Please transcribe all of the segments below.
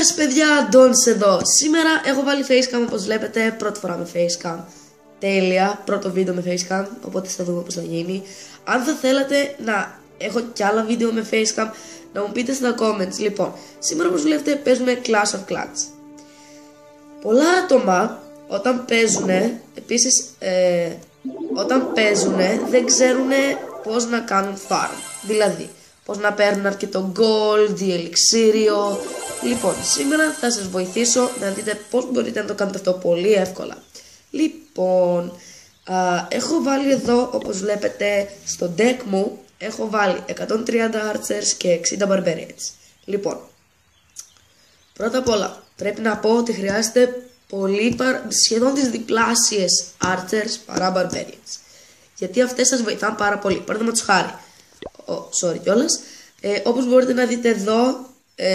Γεια σας παιδιά, Αντώνης εδώ. Σήμερα έχω βάλει facecam όπως βλέπετε, πρώτη φορά με facecam. Τέλεια, πρώτο βίντεο με facecam, οπότε θα δούμε πώς θα γίνει. Αν θα θέλατε να έχω κι άλλα βίντεο με facecam, να μου πείτε στα comments. Λοιπόν, σήμερα όπως βλέπετε παίζουμε Clash of Clans. Πολλά άτομα όταν παίζουνε, επίσης όταν παίζουνε δεν ξέρουνε πώς να κάνουν farm. Δηλαδή, πώς να παίρνουν αρκετό gold, διελιξίριο. Λοιπόν, σήμερα θα σας βοηθήσω να δείτε πώς μπορείτε να το κάνετε αυτό πολύ εύκολα. Λοιπόν, έχω βάλει εδώ, όπως βλέπετε στο deck μου, έχω βάλει 130 archers και 60 barbarians. Λοιπόν, πρώτα απ' όλα πρέπει να πω ότι χρειάζεται σχεδόν τις διπλάσιες archers παρά barbarians. Γιατί αυτές σας βοηθάνε πάρα πολύ. Παραδείγματος χάρη, sorry κιόλας, όπως μπορείτε να δείτε εδώ,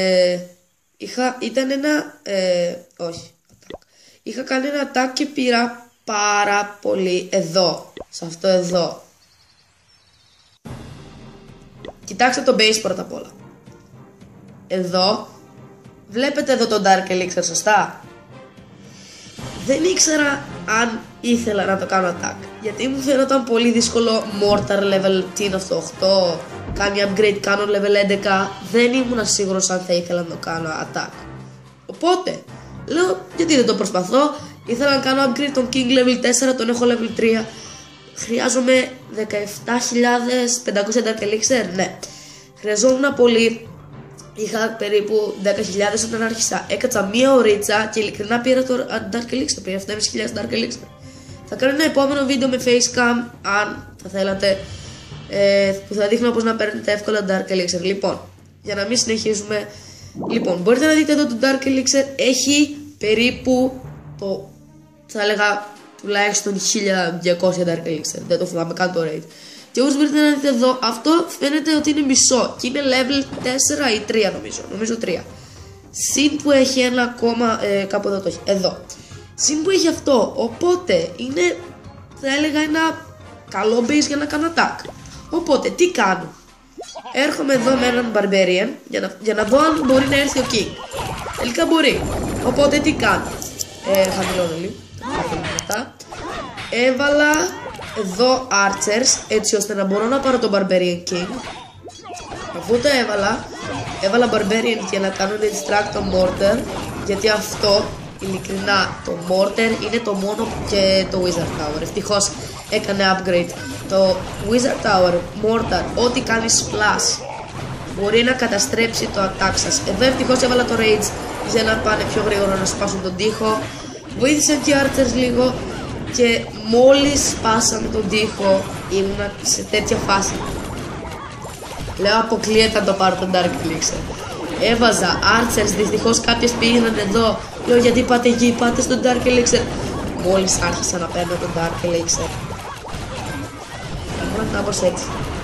είχα κάνει ένα attack και πήρα πάρα πολύ εδώ, σε αυτό εδώ. Κοιτάξτε το base πρώτα απ' όλα. Εδώ, βλέπετε εδώ το Dark Elixir, σωστά? Δεν ήξερα αν ήθελα να το κάνω attack, γιατί μου φαίνονταν πολύ δύσκολο. Mortar level, τι είναι αυτό, 8, κάνει upgrade, κάνω level 11. Δεν ήμουν σίγουρος αν θα ήθελα να το κάνω attack. Οπότε, λέω γιατί δεν το προσπαθώ. Ήθελα να κάνω upgrade τον King level 4, τον έχω level 3. Χρειάζομαι 17.500 Dark Elixir, ναι. Χρειαζόμουν πολύ. Είχα περίπου 10.000 όταν άρχισα. Έκατσα μία ωρίτσα και ειλικρινά πήρα το Dark Elixir. Πήρα 7.500 Dark Elixir. Θα κάνω ένα επόμενο βίντεο με facecam, αν θα θέλατε, που θα δείχνω πώς να παίρνετε εύκολα Dark Elixir. Λοιπόν, για να μην συνεχίζουμε. Λοιπόν, μπορείτε να δείτε εδώ το Dark Elixir έχει περίπου θα έλεγα τουλάχιστον 1.200 Dark Elixir. Δεν το θυμάμαι καν το rate. Και όπως μπορείτε να δείτε εδώ, αυτό φαίνεται ότι είναι μισό και είναι level 4 ή 3 νομίζω 3. Συν που έχει ένα ακόμα, κάπου εδώ το έχει, εδώ. Συν που έχει αυτό, οπότε είναι, θα έλεγα, ένα καλό base για να κάνω attack. Οπότε, τι κάνω? Έρχομαι εδώ με έναν barbarian για να δω αν μπορεί να έρθει ο king. Τελικά μπορεί. Οπότε, τι κάνω? Χαμηλώνω λίγο. Έβαλα εδώ archers, έτσι ώστε να μπορώ να πάρω τον barbarian king. Αφού το έβαλα barbarian για να κάνω distract το mortar, γιατί αυτό, ειλικρινά, το mortar είναι το μόνο, και το wizard tower. Ευτυχώς έκανε upgrade. Το wizard tower, mortar, ό,τι κάνει splash μπορεί να καταστρέψει το attack σας. Εδώ ευτυχώς έβαλα το rage για να πάνε πιο γρήγορα να σπάσουν τον τοίχο. Βοήθησαν και οι archers λίγο. Και μόλις σπάσαμε τον τοίχο ήμουνα σε τέτοια φάση. Λέω αποκλείεται να το πάρω τον Dark Elixir. Έβαζα archers, δυστυχώς κάποιες πήγαιναν εδώ. Λέω γιατί πάτε εκεί, πάτε στον Dark Elixir. Μόλις άρχισα να παίρνω τον Dark Elixir, ήμουνα κάπως έτσι.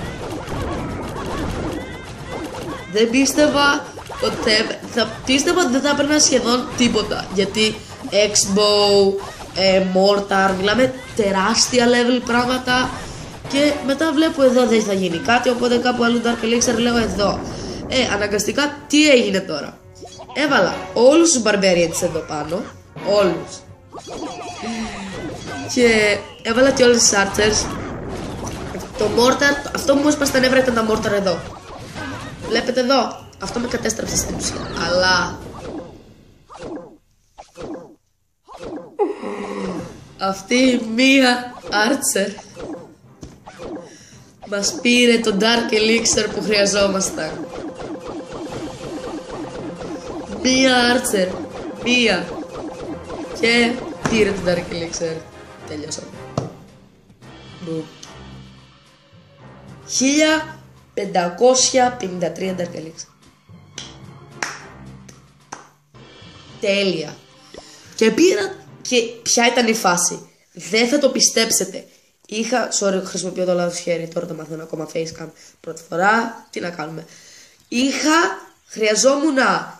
Δεν πίστευα ότι δεν θα έπαιρνα σχεδόν τίποτα. Γιατί X-Bow, Mortar, μιλάμε τεράστια level πράγματα. Και μετά βλέπω εδώ δεν θα γίνει κάτι, οπότε κάπου αλλού Dark Elixir, λέω εδώ. Αναγκαστικά τι έγινε τώρα? Έβαλα όλους τους barbarians εδώ πάνω, όλους. Και έβαλα και όλες τις archers. Το mortar, αυτό που μου έσπασε τα νεύρα ήταν τα mortar εδώ. Βλέπετε εδώ, αυτό με κατέστρεψε στην ουσία. Αλλά αυτή μία archer μας πήρε το Dark Elixir που χρειαζόμασταν. Μία archer, μία, και πήρε το Dark Elixir. Τελειώσαμε. 1553 Dark Elixir. Τέλεια. Και πήρα. Και ποια ήταν η φάση? Δεν θα το πιστέψετε. Χρησιμοποιώ το λάθος χέρι, τώρα το μαθαίνω ακόμα facecam πρώτη φορά. Τι να κάνουμε? Χρειαζόμουν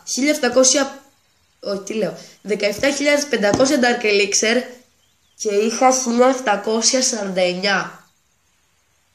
17.500 Dark Elixir και είχα 1749.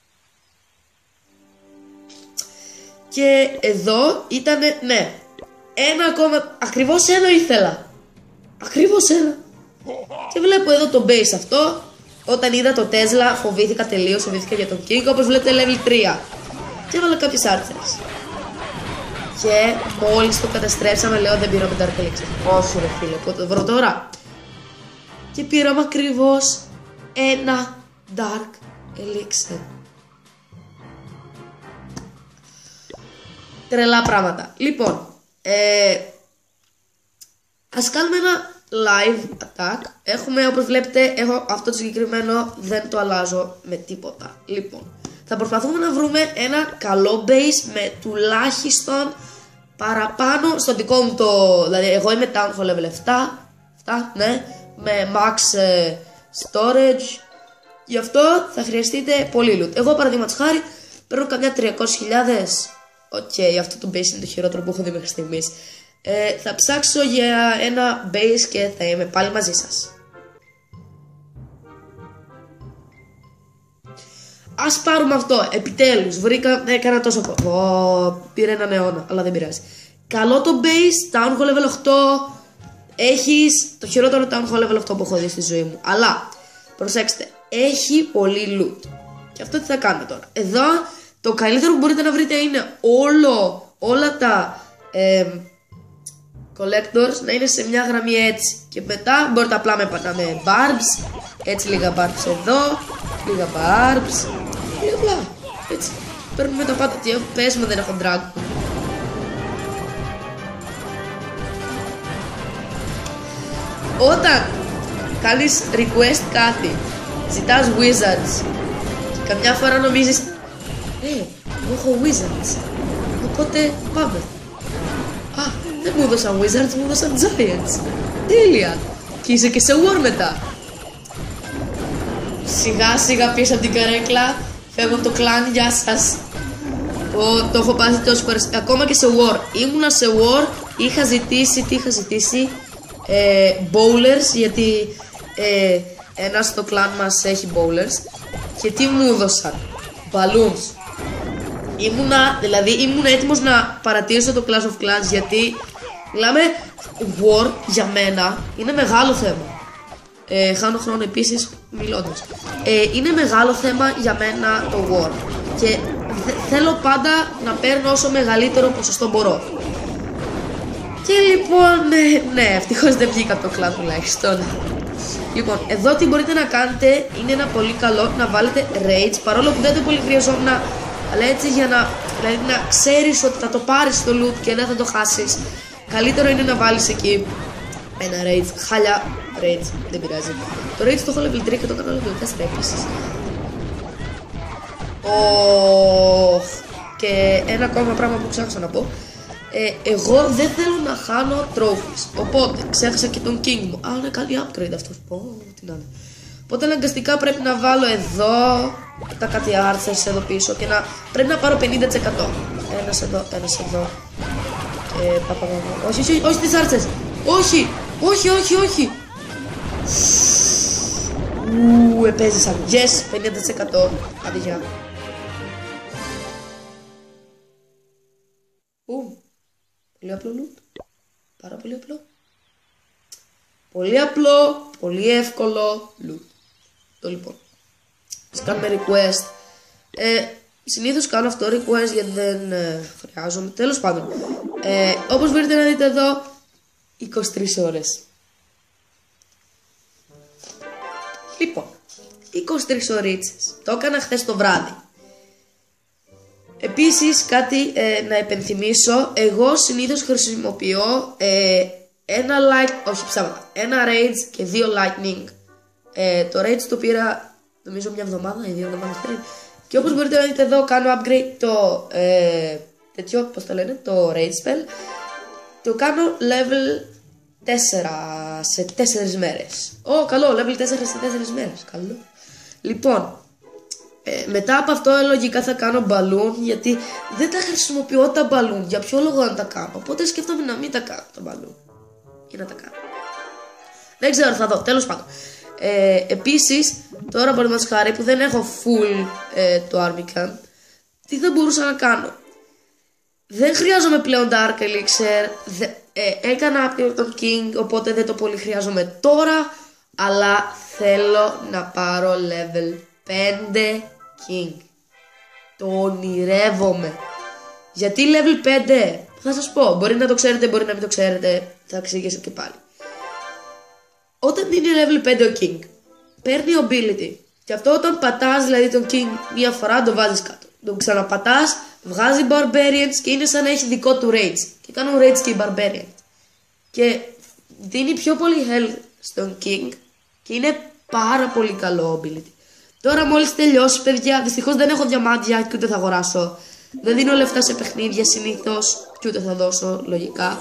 Και εδώ ήταν, ναι, ένα ακόμα, ακριβώς ένα ήθελα. Ακριβώς ένα. Και βλέπω εδώ το base αυτό. Όταν είδα το Tesla φοβήθηκα τελείως, φοβήθηκα για τον King, όπως βλέπετε level 3. Και έβαλα κάποιες archers. Και μόλις το καταστρέψαμε, λέω δεν πήραμε Dark Elixir. Όχι ρε φίλε, πότε το βρω τώρα. Και πήραμε ακριβώς ένα Dark Elixir. Τρελά πράγματα. Λοιπόν, ας κάνουμε ένα live attack. Έχουμε, όπως βλέπετε, έχω αυτό το συγκεκριμένο, δεν το αλλάζω με τίποτα. Λοιπόν, θα προσπαθούμε να βρούμε ένα καλό base με τουλάχιστον παραπάνω στο δικό μου το... Δηλαδή, εγώ είμαι Town Hall level 7, ναι, με max storage. Γι' αυτό θα χρειαστείτε πολύ loot. Εγώ, παραδείγματος χάρη, παίρνω καμιά 300.000. Οκ, αυτό το base είναι το χειρότερο που έχω δει μέχρι στιγμής. Θα ψάξω για ένα base και θα είμαι πάλι μαζί σας. Ας πάρουμε αυτό, επιτέλους, βρήκα, έκανα τόσο πήρε έναν αιώνα, αλλά δεν πειράζει. Καλό το base, Town Hall level 8, έχεις το χειρότερο Town Hall level 8 που έχω δει στη ζωή μου. Αλλά, προσέξτε, έχει πολύ loot. Και αυτό τι θα κάνουμε τώρα. Εδώ, το καλύτερο που μπορείτε να βρείτε είναι όλα τα collectors να είναι σε μια γραμμή έτσι. Και μετά μπορείτε απλά με barbs. Έτσι λίγα barbs εδώ, λίγα barbs. Λίγα απλά, έτσι. Παίρνουμε τα πάντα, τι έχω, πες μου δεν έχω drag. Όταν κάνεις request κάτι, ζητάς wizards και καμιά φορά νομίζεις εγώ έχω wizards, οπότε πάμε. Α, δεν μου έδωσαν wizards, μου έδωσαν giants. Τέλεια. Και είσαι και σε war μετά. Σιγά σιγά πίσω από την καρέκλα. Φεύγω από το clan, γεια σας. Το έχω πάθει τόσες φορές. Ακόμα και σε war. Ήμουνα σε war, είχα ζητήσει, τι είχα ζητήσει, bowlers, γιατί ένας στο clan μας έχει bowlers. Και τι μου έδωσαν, balloons. Ήμουν έτοιμος να παρατηρήσω το Clash of Clans, γιατί μιλάμε war για μένα είναι μεγάλο θέμα. Χάνω χρόνο επίσης μιλώντας. Είναι μεγάλο θέμα για μένα το war. Και θέλω πάντα να παίρνω όσο μεγαλύτερο ποσοστό μπορώ. Και λοιπόν, ναι, ευτυχώς δεν βγήκα από το clan τουλάχιστον. Λοιπόν, εδώ τι μπορείτε να κάνετε είναι ένα πολύ καλό να βάλετε rage, παρόλο που δεν το πολύ χρειαζόμουν. Αλλά έτσι για δηλαδή να ξέρεις ότι θα το πάρεις το loot και δεν θα το χάσεις. Καλύτερο είναι να βάλεις εκεί ένα rage. Χάλια rage, δεν πειράζει. Το rage το έχω level 3 και το κάνω level 4 επίσης. Και ένα ακόμα πράγμα που ξέχασα να πω. Εγώ δεν θέλω να χάνω trophies. Οπότε ξέχασα και τον king μου. Α, είναι καλή upgrade αυτός. Τι να είναι. Οπότε αναγκαστικά πρέπει να βάλω εδώ τα κάτι archers εδώ πίσω και πρέπει να πάρω 50%. Ένας εδώ, ένας εδώ. Όχι, όχι τις archers. Όχι, όχι, όχι, όχι. Επέζησαν. Yes, 50%. Άντε γεια. Πολύ απλό loot. Πάρα πολύ απλό. Πολύ απλό, πολύ εύκολο loot. Το λοιπόν. Ας κάνουμε request. Συνήθως κάνω αυτό request γιατί δεν χρειάζομαι. Τέλος πάντων. Όπως μπορείτε να δείτε εδώ, 23 ώρες. Λοιπόν, 23 ωρίτσες. Το έκανα χθες το βράδυ. Επίσης κάτι να επενθυμίσω. Εγώ συνήθως χρησιμοποιώ ένα rage και 2 lightning. Το rage το πήρα νομίζω μια εβδομάδα ή 2 εβδομάδες πριν. Και όπως μπορείτε να δείτε εδώ κάνω upgrade το τέτοιο, πώς το λένε, το rage spell. Το κάνω level 4 σε 4 μέρες. Καλό, level 4 σε 4 μέρες. Καλό. Λοιπόν, μετά από αυτό λογικά θα κάνω balloon, γιατί δεν τα χρησιμοποιώ τα balloon. Για ποιο λόγο να τα κάνω? Οπότε σκέφτομαι να μην τα κάνω τα balloon. Ή να τα κάνω. Δεν ξέρω, θα δω. Τέλος πάντων. Επίσης, τώρα παραδείγματος χάρη που δεν έχω full το army camp, τι θα μπορούσα να κάνω? Δεν χρειάζομαι πλέον Dark Elixir. Έκανα upgrade τον King, οπότε δεν το πολύ χρειάζομαι τώρα. Αλλά θέλω να πάρω level 5 King. Το ονειρεύομαι. Γιατί level 5? Θα σας πω, μπορεί να το ξέρετε, μπορεί να μην το ξέρετε. Θα εξηγήσω και πάλι. Όταν είναι level 5 ο King, παίρνει ability. Και αυτό όταν πατάς δηλαδή τον King μία φορά, το βάζεις κάτω. Τον ξαναπατάς, βγάζει Barbarians και είναι σαν να έχει δικό του rage. Και κάνουν rage και οι Barbarians. Και δίνει πιο πολύ health στον King και είναι πάρα πολύ καλό ability. Τώρα μόλις τελειώσει, παιδιά, δυστυχώς δεν έχω διαμάντια και ούτε θα αγοράσω. Δεν δίνω λεφτά σε παιχνίδια συνήθως και ούτε θα δώσω λογικά.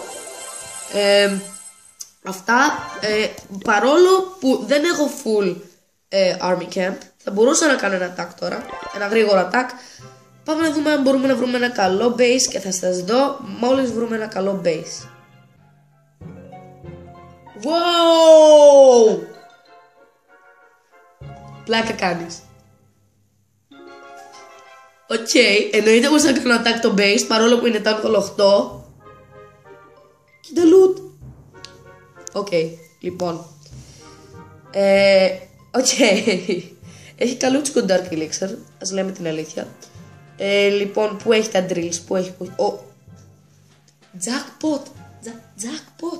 Αυτά, παρόλο που δεν έχω full army camp, θα μπορούσα να κάνω ένα attack τώρα, ένα γρήγορο attack. Πάμε να δούμε αν μπορούμε να βρούμε ένα καλό base και θα σας δω μόλις βρούμε ένα καλό base. Wow! Πλάκα κάνεις. Οκ, εννοείται πως θα κάνω attack το base παρόλο που είναι Town Hall 8. Κοίτα loot. Οκ, λοιπόν. Έχει καλούτσικο Dark Elixir, ας λέμε την αλήθεια. Λοιπόν, που έχει τα drills, που έχει... Jackpot! Jackpot!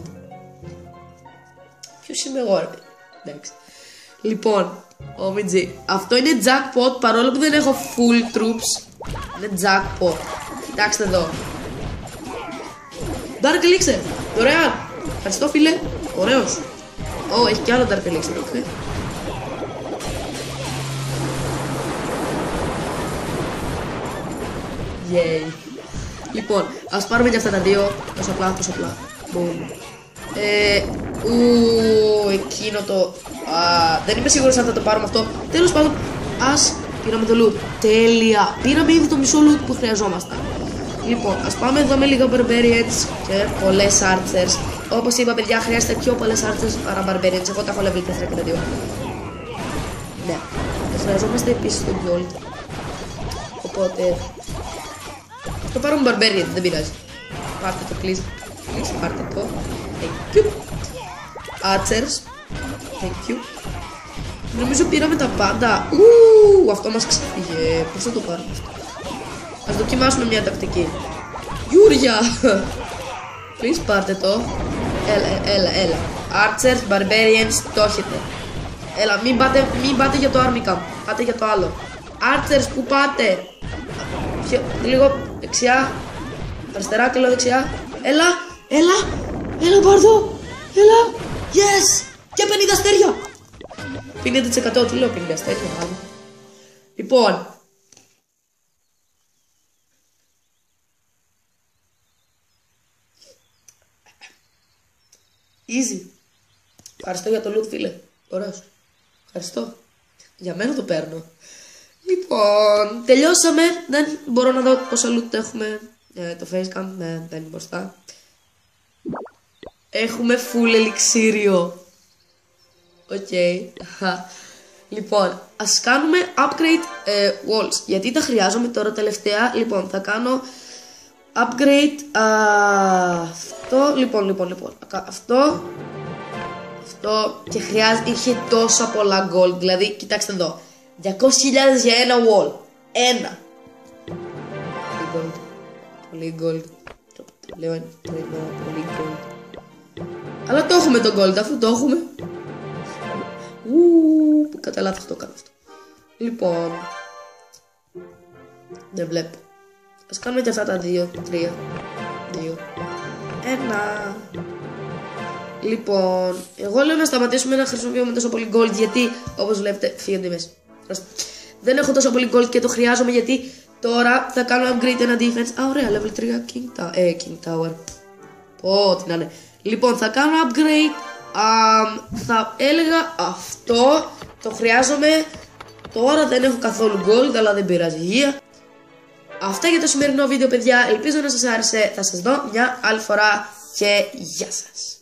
Ποιος είμαι εγώ, ρε? Εντάξει. Λοιπόν, OMG, αυτό είναι jackpot παρόλο που δεν έχω full troops. Είναι jackpot. Κοιτάξτε εδώ. Dark Elixir, δωρεάν. Ευχαριστώ φίλε, ωραίος. Έχει κι άλλο Dark Elixir, okay. Yay. Λοιπόν, ας πάρουμε και αυτά τα δύο. Τόσο απλά. Boom. Εκείνο το... δεν είμαι σίγουρος αν θα το πάρουμε αυτό. Τέλος πάντων, πήραμε το loot. Τέλεια. Πήραμε ήδη το μισό loot που χρειαζόμασταν. Λοιπόν, ας πάμε εδώ με λίγα Barbarians και πολλές Archers. Όπως είπα, παιδιά, χρειάζεται πιο πολλές Archers παρά Barbarians. Εγώ τα έχω level 4 και τα 2. Ναι. Χρειαζόμαστε επίσης το Gold. Οπότε... το πάρουμε Barbarian, δεν πειράζει. Πάρτε το, please. Πάρτε το. Thank you. Archers. Thank you. Νομίζω πήραμε τα πάντα. Αυτό μας ξεφύγε. Πώς θα το πάρουμε αυτό? Ας δοκιμάσουμε μια τακτική. Γιούρια. Please πάρτε το. Έλα. Archers, Barbarians, το έχετε. Έλα, μην πάτε για το Army Camp. Πάτε για το άλλο. Archers, που πάτε? Λίγο δεξιά. Αριστερά και λίγο δεξιά. Έλα πάρ' το. Έλα. Yes. Και 50 αστέρια. 50%, τι λέω 50 αστέρια. Λοιπόν. Easy. Ευχαριστώ για το loot, φίλε. Ωραίος. Ευχαριστώ. Για μένα το παίρνω. Λοιπόν, τελειώσαμε. Δεν μπορώ να δω πόσα loot έχουμε. Το facecam δεν είναι μπροστά. Έχουμε full ελιξίριο. Οκ. Λοιπόν, ας κάνουμε upgrade walls. Γιατί τα χρειάζομαι τώρα τελευταία. Λοιπόν, θα κάνω upgrade αυτό. Λοιπόν. Αυτό και χρειάζεται. Είχε τόσα πολλά gold. Δηλαδή, κοιτάξτε εδώ. 200.000 για ένα wall. Ένα. Πολύ gold. Λέω πολύ gold. Αλλά το έχουμε το gold, αφού το έχουμε. Κατά λάθος το κάνω αυτό. Λοιπόν. Δεν βλέπω. Ας κάνουμε και αυτά τα 2, 3, 2, 1. Λοιπόν, εγώ λέω να σταματήσουμε να χρησιμοποιούμε τόσο πολύ gold, γιατί όπως βλέπετε φύγονται μέσα. Δεν έχω τόσο πολύ gold και το χρειάζομαι, γιατί τώρα θα κάνω upgrade ένα defense. Ωραία, level 3 King Tower. Τι να είναι. Λοιπόν, θα κάνω upgrade. Θα έλεγα αυτό. Το χρειάζομαι. Τώρα δεν έχω καθόλου gold, αλλά δεν πειράζει. Αυτά για το σημερινό βίντεο, παιδιά. Ελπίζω να σας άρεσε. Θα σας δω μια άλλη φορά και γεια σας.